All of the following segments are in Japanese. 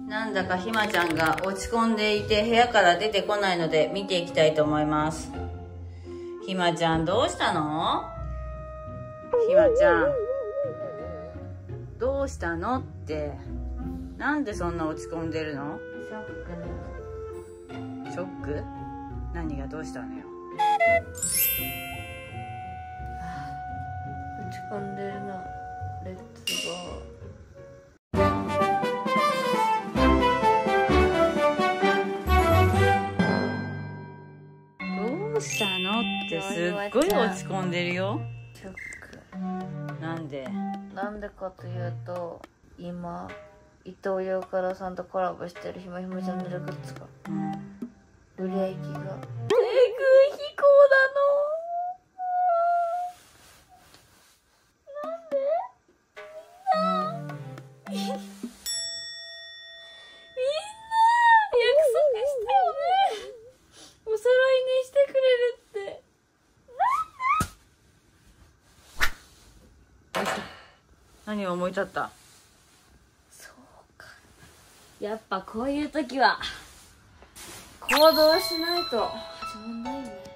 なんだかひまちゃんが落ち込んでいて部屋から出てこないので見ていきたいと思います。ひまちゃんどうしたの？ひまちゃんどうしたのって、なんでそんな落ち込んでるの？ショック？何がどうしたのよ？ 落ち込んでるな。レッツゴどうしたのってすっごい落ち込んでるよ。 ショック。 なんで？ なんでかというと、今伊藤洋華堂さんとコラボしてるひまひまチャンネルグッズが売れ行きが低空飛行だの。みんな約束したよね。お揃いにしてくれるって。 何を思い立った？ そうか。やっぱこういう時は行動しないと始まんないね。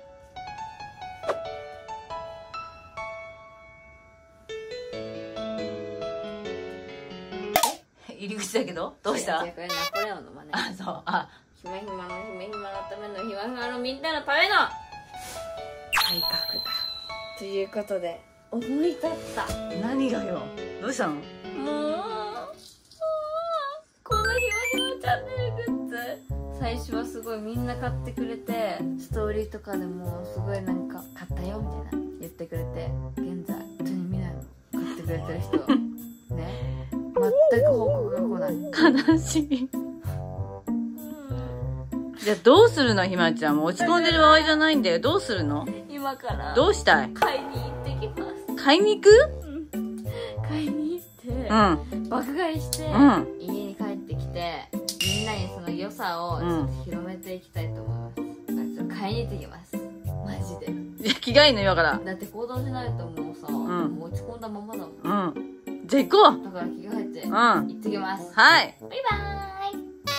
入り口だけどどうした？ これナポレオンの真似。 あ、そう。あ、 ひまひまのひまひまのためのひまひまのみんなのための改革だということで思い立った。 何がよ？どうしたの？ もうこのひまひまチャンネルグッズ、最初はすごいみんな買ってくれて、ストーリーとかでもすごいなんか買ったよみたいな言ってくれて、現在本当に見ないの買ってくれてる人ね、全く報告が来ない。 悲しい。じゃあどうするの？ひまちゃんも落ち込んでる場合じゃないんだよ。どうするの？ 今からどうしたい？ 買いに行ってきます。 買いに行く？ 買いに行って、 うん。 爆買いして、 うん。 家に帰ってきて、みんなにその良さをちょっと広めていきたいと思います。だからちょっと買いに行ってきます。マジで。 いや、着替えんの今から。 だって行動しないともうさ、 んもう落ち込んだままだもん。 うん。じゃあ行こう。 だから着替えて、 うん。 行ってきます。 はい。 バイバー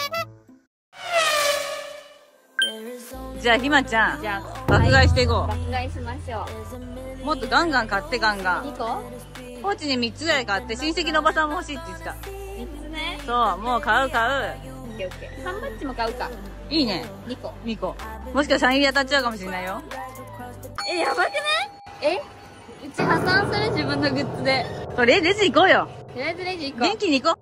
イ。 じゃあひまちゃん、 じゃあ爆買いしていこ爆買いしましょう。 う。もっとガンガン買ってガンガン。 2個ポーチに3つぐらい買って、親戚のおばさんも欲しいって言ってた。 3つね。 そう、もう買う買う。 オッケーオッケー。缶バッジも買うか。 いいね。 2個。 2個。もしかしたらサイン入り当たっちゃうかもしれないよ。 やばくない？うち破産する自分のグッズで。 レジ行こうよ。 とりあえずレジ行こう。 元気に行こう。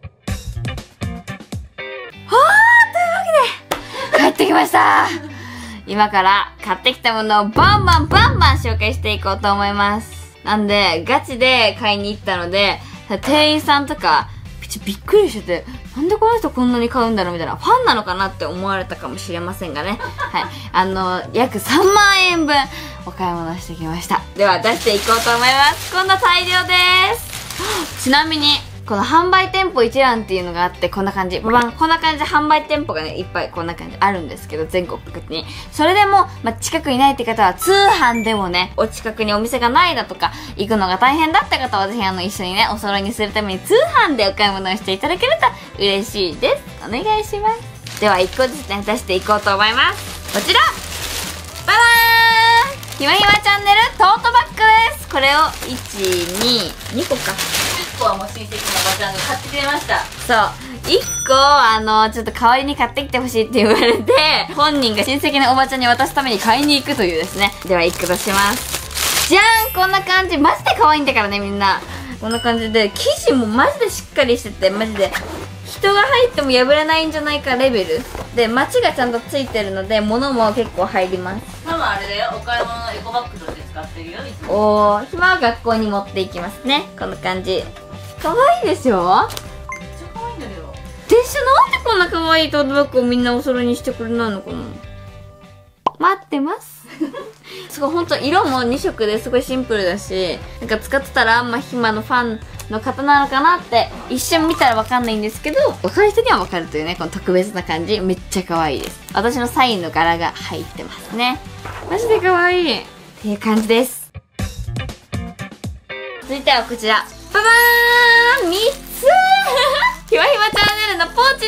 帰ってきました今から買ってきたものをバンバン紹介していこうと思います。なんで、ガチで買いに行ったので、店員さんとか、びっくりしてて、なんでこの人こんなに買うんだろうみたいな、ファンなのかなって思われたかもしれませんがね。はい。約3万円分お買い物してきました。では出していこうと思います。こんな大量です。ちなみに、この販売店舗一覧っていうのがあって、こんな感じ。こんな感じで販売店舗がね、いっぱいこんな感じあるんですけど、全国各地に。それでも、近くにないって方は、通販でもね、お近くにお店がないだとか、行くのが大変だった方は、ぜひ一緒にね、お揃いにするために通販でお買い物をしていただけると嬉しいです。お願いします。では、1個ずつね、出していこうと思います。こちらババーンひまひまチャンネルトートバッグです。これを、2個か。1個はもう親戚のおばちゃんが買ってくれました。そう。1個、ちょっと代わりに買ってきてほしいって言われて、本人が親戚のおばちゃんに渡すために買いに行くというですね。では1個出します。じゃーんこんな感じ。マジで可愛いんだからね、みんな。こんな感じで、生地もマジでしっかりしてて、マジで。人が入っても破れないんじゃないかレベル。で、マチがちゃんとついてるので、物も結構入ります。 ママあれだよ、お買い物のエコバッグとして使ってるよ、いつも。 おー、暇は学校に持っていきますね。こんな感じ。可愛いでしょ？ めっちゃ可愛いんだけど。 でしょ？なんでこんな可愛いトートバッグをみんなお揃いにしてくれないのかな？待ってます。すごい、ほんと色も2色ですごいシンプルだし、なんか使ってたらあんま暇のファンの方なのかなって一瞬見たらわかんないんですけど、わかる人にはわかるというね、この特別な感じ。めっちゃ可愛いです。私のサインの柄が入ってますね。マジで可愛いっていう感じです。続いてはこちら。ババーン !3 つひまひまチャンネルのポーチです。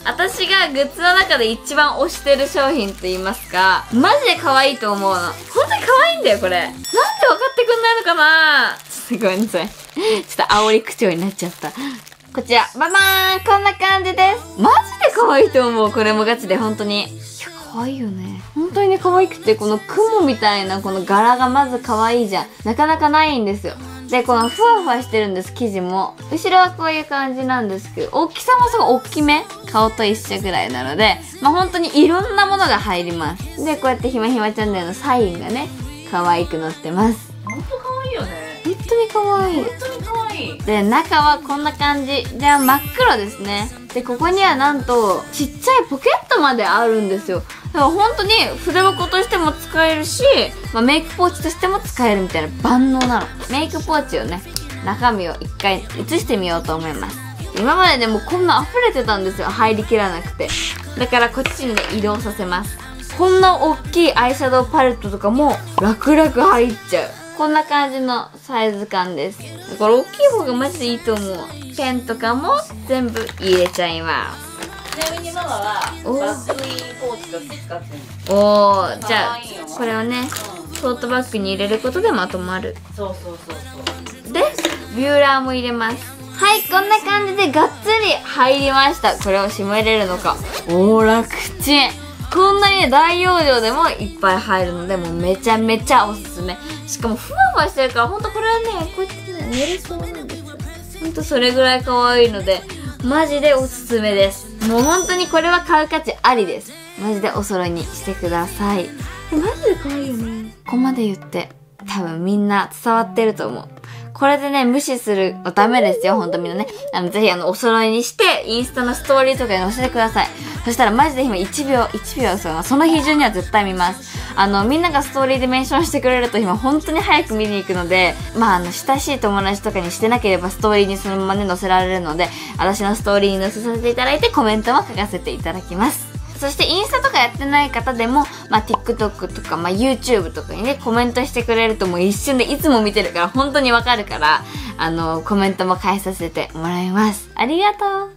私がグッズの中で一番推してる商品と言いますか、マジで可愛いと思うの。本当に可愛いんだよ、これ。なんで分かってくんないのかな。ちょっとごめんなさい。ちょっと煽り口調になっちゃった。こちら、ババーン、こんな感じです。マジで可愛いと思う。これもガチで、本当に。いや、可愛いよね。本当にね、可愛くて、この雲みたいなこの柄がまず可愛いじゃん。なかなかないんですよ。で、このふわふわしてるんです、生地も。後ろはこういう感じなんですけど、大きさもすごい大きめ。顔と一緒ぐらいなので、まあ、本当にいろんなものが入ります。で、こうやってひまひまチャンネルのサインがね、可愛く載ってます。 ほんと可愛いよね。 本当に可愛い。 本当に可愛い。 で、中はこんな感じ。じゃあ真っ黒ですね。で、ここにはなんと、ちっちゃいポケットまであるんですよ。だから本当に筆箱としても使えるし、まあ、メイクポーチとしても使えるみたいな万能なの。メイクポーチをね、中身を一回移してみようと思います。今まででもこんな溢れてたんですよ。入りきらなくて。だからこっちにね、移動させます。こんな大きいアイシャドウパレットとかも楽々入っちゃう。こんな感じのサイズ感です。だから大きい方がマジでいいと思う。ペンとかも全部入れちゃいます。 ちなみにママはバッグインポーチとして使ってるの。 おー、じゃあこれをね、トートバッグに入れることでまとまる。 そうそうそうそう。 で、ビューラーも入れます。はい、こんな感じでがっつり入りました。これを閉めれるのか。おー、楽ちん。こんなにね、大容量でもいっぱい入るので、もうめちゃめちゃおすすめ。しかもふわふわしてるから、ほんとこれはね、こうやってね、寝れそうなんですよ。ほんとそれぐらい可愛いので、マジでおすすめです。もう本当にこれは買う価値ありです。マジでお揃いにしてください。マジで可愛いよね。ここまで言って、多分みんな伝わってると思う。これでね、無視するのダメですよ、ほんとみんなね。ぜひお揃いにして、インスタのストーリーとかに載せてください。そしたらマジで今1秒その日中には絶対見ます。みんながストーリーでメンションしてくれると今本当に早く見に行くので、まあ親しい友達とかにしてなければストーリーにそのままね載せられるので、私のストーリーに載せさせていただいてコメントも書かせていただきます。そしてインスタとかやってない方でも、まあ、TikTok とか、まあ、YouTube とかにね、コメントしてくれるともう一瞬でいつも見てるから本当にわかるから、コメントも返させてもらいます。ありがとう。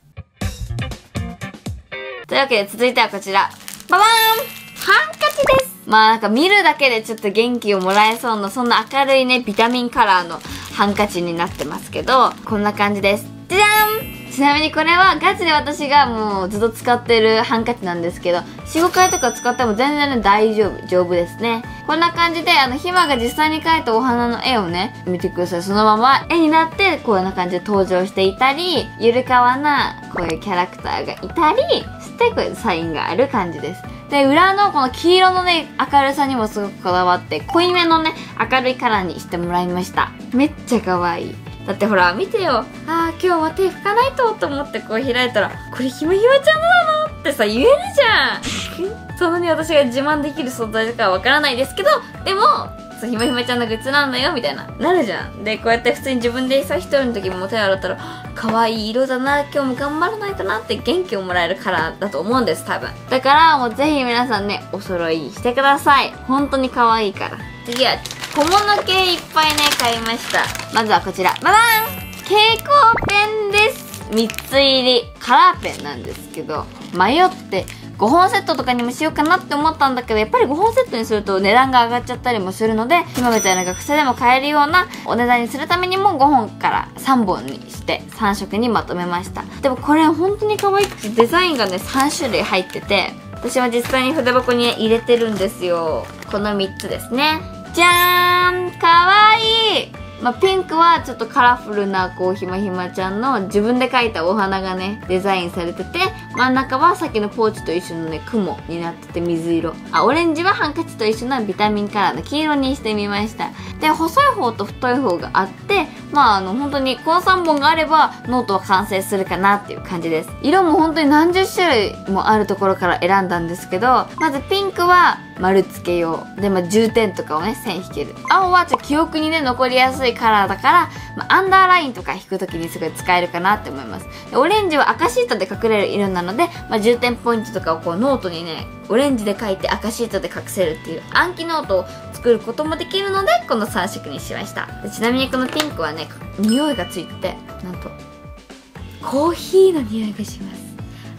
というわけで続いてはこちら。ババーン！ハンカチです。まあなんか見るだけでちょっと元気をもらえそうな、そんな明るいね、ビタミンカラーのハンカチになってますけど、こんな感じです。じゃじゃん！ちなみにこれはガチで私がもうずっと使ってるハンカチなんですけど、4、5回とか使っても全然ね、丈夫ですね。こんな感じで、ひまが実際に描いたお花の絵をね、見てください。そのまま絵になって、こんな感じで登場していたり、ゆるかわな、こういうキャラクターがいたりして、こういうサインがある感じです。で、裏のこの黄色のね、明るさにもすごくこだわって、濃いめのね、明るいカラーにしてもらいました。めっちゃ可愛い。だってほら、見てよ。今日は手拭かないと思ってこう開いたら、これひまひまちゃんなのってさ、言えるじゃん。そんなに私が自慢できる存在だからわからないですけど、でも、そう、ひまひまちゃんのグッズなんだよ、みたいな。なるじゃん。で、こうやって普通に自分でさ、一人の時も手洗ったら、可愛い色だな、今日も頑張らないとなって元気をもらえるカラーだと思うんです、多分。だから、もうぜひ皆さんね、お揃いしてください。本当に可愛いから。次は、小物系いっぱいね、買いました。まずはこちら。ババーン！蛍光ペンです。3つ入り。カラーペンなんですけど、迷って、5本セットとかにもしようかなって思ったんだけど、やっぱり5本セットにすると値段が上がっちゃったりもするので、今みたいな学生でも買えるようなお値段にするためにも5本から3本にして3色にまとめました。でもこれ本当に可愛くて、デザインがね3種類入ってて、私は実際に筆箱に入れてるんですよ。この3つですね。じゃーん！かわいい！ピンクはちょっとカラフルなこうひまひまちゃんの自分で描いたお花がねデザインされてて、真ん中はさっきのポーチと一緒のね雲になってて水色、オレンジはハンカチと一緒のビタミンカラーの黄色にしてみました。で、細い方と太い方があって、本当にこの3本があればノートは完成するかなっていう感じです。色も本当に何十種類もあるところから選んだんですけど、まずピンクは丸付け用で、重点とかをね線引ける。青はちょっと記憶にね残りやすいカラーだから、アンダーラインとか引くときにすごい使えるかなって思います。で、オレンジは赤シートで隠れる色なので、重点ポイントとかをこうノートにねオレンジで書いて赤シートで隠せるっていう暗記ノートを作ることもできるので、この3色にしました。で、ちなみにこのピンクはね匂いがついてて、なんとコーヒーの匂いがします。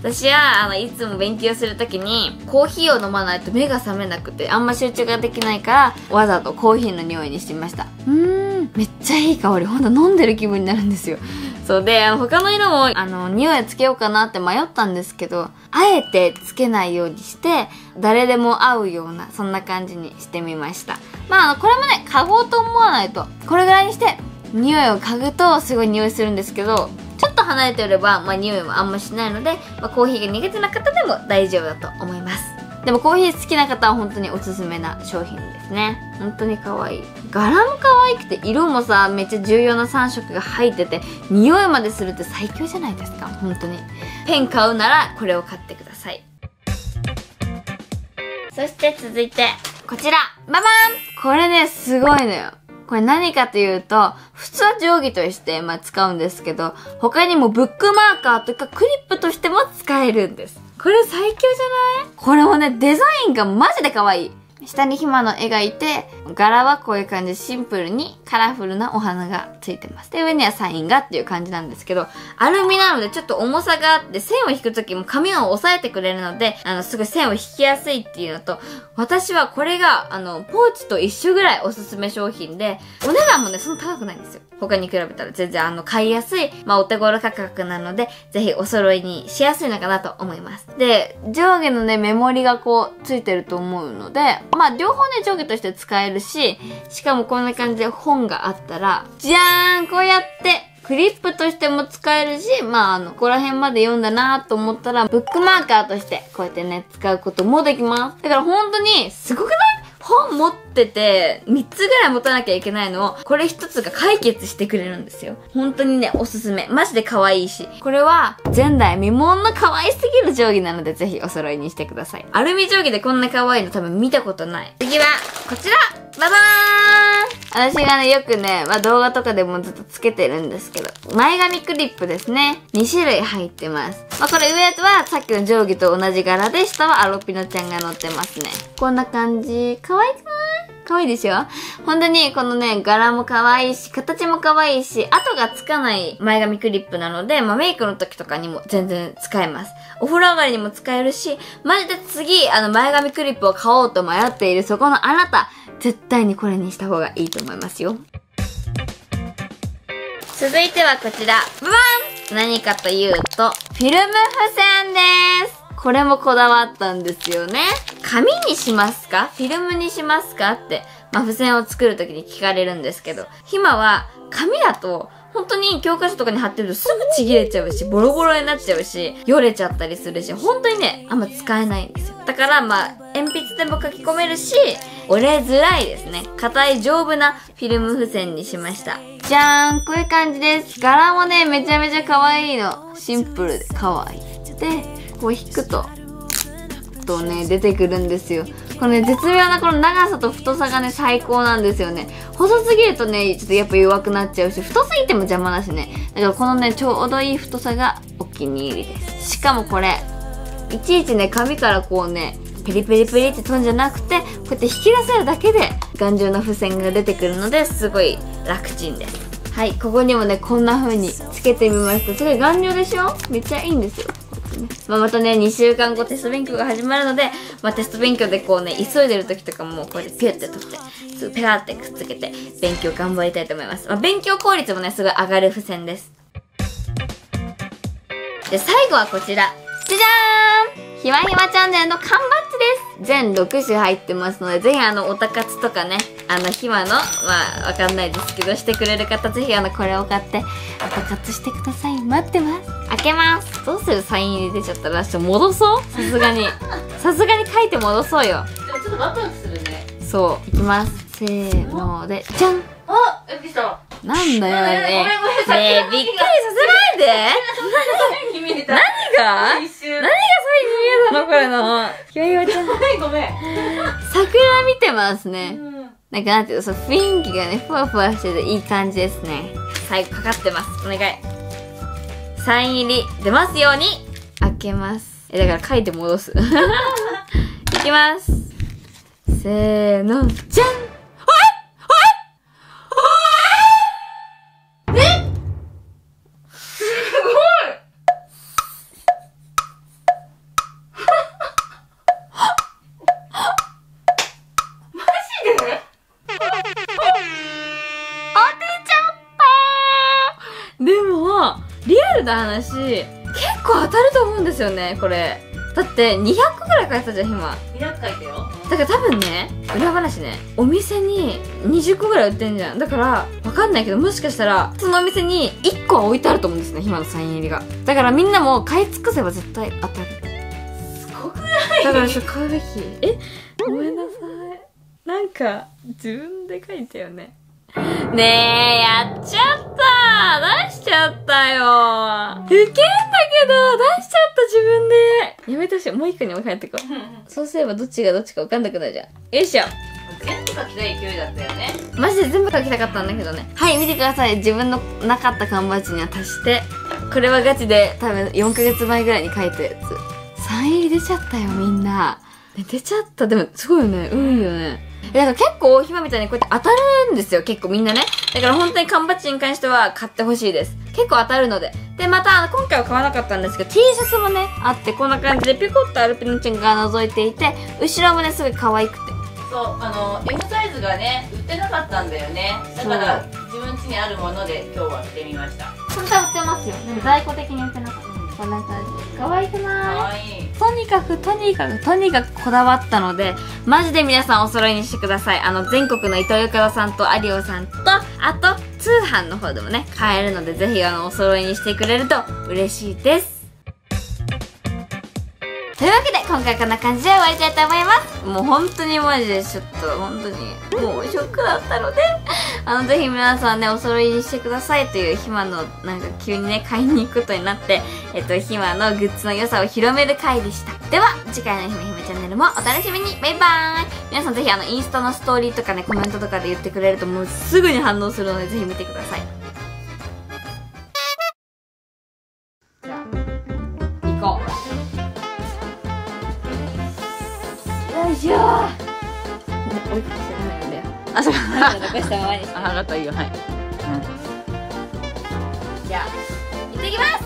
私はいつも勉強するときにコーヒーを飲まないと目が覚めなくてあんま集中ができないからわざとコーヒーの匂いにしてみました。めっちゃいい香り。ほんと飲んでる気分になるんですよ。そうで、他の色も匂いつけようかなって迷ったんですけど、あえてつけないようにして誰でも合うようなそんな感じにしてみました。これもね、嗅ごうと思わないとこれぐらいにして匂いを嗅ぐとすごい匂いするんですけど、ちょっと離れておれば、匂いもあんましないので、コーヒーが苦手な方でも大丈夫だと思います。でもコーヒー好きな方は本当におすすめな商品ですね。本当に可愛い。柄も可愛くて、色もさ、めっちゃ重要な3色が入ってて、匂いまでするって最強じゃないですか、本当に。ペン買うならこれを買ってください。そして続いて、こちらババン。これね、すごいのよ。これ何かというと、普通は定規として使うんですけど、他にもブックマーカーとかクリップとしても使えるんです。これ最強じゃない？これもね、デザインがマジで可愛い。下にひまの絵がいて、柄はこういう感じ、シンプルにカラフルなお花がついてます。で、上にはサインがっていう感じなんですけど、アルミなのでちょっと重さがあって、線を引くときも紙を押さえてくれるので、すごい線を引きやすいっていうのと、私はこれが、ポーチと一緒ぐらいおすすめ商品で、お値段もね、そんな高くないんですよ。他に比べたら全然買いやすい、お手頃価格なので、ぜひお揃いにしやすいのかなと思います。で、上下のね、メモリがこう、ついてると思うので、両方ね、上下として使えるし、しかもこんな感じで本があったら、じゃーん、こうやって、クリップとしても使えるし、ここら辺まで読んだなと思ったら、ブックマーカーとして、こうやってね、使うこともできます。だから本当に、すごくない？本持ってて、3つぐらい持たなきゃいけないのを、これ1つが解決してくれるんですよ。本当にね、おすすめ。マジで可愛いし。これは、前代未聞の可愛すぎる定規なので、ぜひお揃いにしてください。アルミ定規でこんな可愛いの多分見たことない。次は、こちらババーン。私がね、よくね、動画とかでもずっとつけてるんですけど、前髪クリップですね。2種類入ってます。これ上はさっきの定規と同じ柄で、下はアロピノちゃんが乗ってますね。こんな感じ。可愛くない？可愛いでしょ？本当にこのね、柄も可愛いし、形も可愛いし、跡がつかない前髪クリップなので、メイクの時とかにも全然使えます。お風呂上がりにも使えるし、マジで次、前髪クリップを買おうと迷っているそこのあなた、絶対にこれにした方がいいと思いますよ。続いてはこちら。ババン！何かというと、フィルム付箋です。これもこだわったんですよね。紙にしますか？フィルムにしますか？って、付箋を作るときに聞かれるんですけど、ひまは紙だと、本当に教科書とかに貼ってるとすぐちぎれちゃうし、ボロボロになっちゃうし、よれちゃったりするし、本当にね、あんま使えないんですよ。だから鉛筆でも書き込めるし、折れづらいですね。硬い丈夫なフィルム付箋にしました。じゃーん、こういう感じです。柄もね、めちゃめちゃ可愛いの。シンプルで可愛い。で、こう引くとね、出てくるんですよ。このね、絶妙なこの長さと太さがね、最高なんですよね。細すぎるとね、ちょっとやっぱ弱くなっちゃうし、太すぎても邪魔だしね。だからこのね、ちょうどいい太さがお気に入りです。しかもこれ、いちいちね、紙からこうね、ペリペリペリって飛んじゃなくて、こうやって引き出せるだけで頑丈な付箋が出てくるので、すごい楽ちんです。はい、ここにもね、こんな風につけてみました。すごい頑丈でしょ？めっちゃいいんですよ。またね、2週間後テスト勉強が始まるので、テスト勉強でこうね、急いでる時とかもこうやってピュッて取って、すぐペラってくっつけて、勉強頑張りたいと思います。勉強効率もね、すごい上がる付箋です。で、最後はこちら。じゃじゃーん！ひまひまチャンネルの缶バッジです。全6種入ってますので、ぜひおたかつとかね、ひまの、わかんないですけど、してくれる方、ぜひこれを買って、おたかつしてください。待ってます。開けます。どうする？サイン入り出ちゃったら、戻そう？さすがに。さすがに書いて戻そうよ。 でもちょっとワクワクするね。 そう。いきます。せーので、じゃん！ あ、びっくりした。 なんだよね。 ねえ、びっくりさせないで。何が？何がサインに見えたのこれの。ひまひまちゃん。 ごめん。 桜見てますね。なんていうの、雰囲気がね、ふわふわしてていい感じですね。最後かかってます。お願い。サイン入り出ますように開けます。だから書いて戻す。いきます。せーの、じゃん！ れた話、結構当たると思うんですよね、これ。だって200個ぐらい書いてたじゃん、今。 200書いたよ。 だから多分ね、裏話ね、お店に20個ぐらい売ってんじゃん。だから、わかんないけど、もしかしたら、そのお店に1個は置いてあると思うんですね、ひまのサイン入りが。だからみんなも買い尽くせば絶対当たる。 すごくない？ だから買うべき。ごめんなさい。なんか、自分で書いたよね。ねえ、やっちゃった出しちゃったよ。ウケんだけど、出しちゃった自分で。やめてほしい。もう一個にも帰ってこう。そうすればどっちがどっちか分かんなくなるじゃん。よいしょ。 全部書きたい勢いだったよね。 マジで全部書きたかったんだけどね。はい、見てください。自分のなかった缶バッジには足して。これはガチで多分4ヶ月前ぐらいに書いたやつ。サイン入り出ちゃったよ、みんな。出ちゃった。でも、すごいよね。いいよね。だから結構、ひまみたいにこうやって当たるんですよ。結構みんなね。だから本当に缶バッジに関しては買ってほしいです。結構当たるので。で、また、今回は買わなかったんですけど、T シャツもね、あって、こんな感じでピコッとアルピノちゃんが覗いていて、後ろもね、すごい可愛くて。 そう、M サイズがね、売ってなかったんだよね。だから、自分家にあるもので今日は着てみました。 本当は売ってますよ。でも在庫的に売ってなかった。こんな感じ。可愛くない？ 可愛い。 とにかくこだわったので、マジで皆さんお揃いにしてください。全国のイトーヨーカドーさんとアリオさんと、あと、通販の方でもね、買えるので、ぜひお揃いにしてくれると嬉しいです。というわけで、今回こんな感じで終わりたいと思います。もう本当にマジでちょっと、本当に、もうショックだったので、ぜひ皆さんね、お揃いにしてくださいというひまの、なんか急にね、買いに行くことになって、ひまのグッズの良さを広める回でした。では、次回のひめひめチャンネルもお楽しみに。バイバーイ。皆さんぜひインスタのストーリーとかね、コメントとかで言ってくれるともうすぐに反応するので、ぜひ見てください。じゃあ、行こう。よいしょー。追いかけちゃダメなんだよ。あ、そう。残したままにして。 あ、上がった、いいよ、はい。 じゃあ、行ってきます。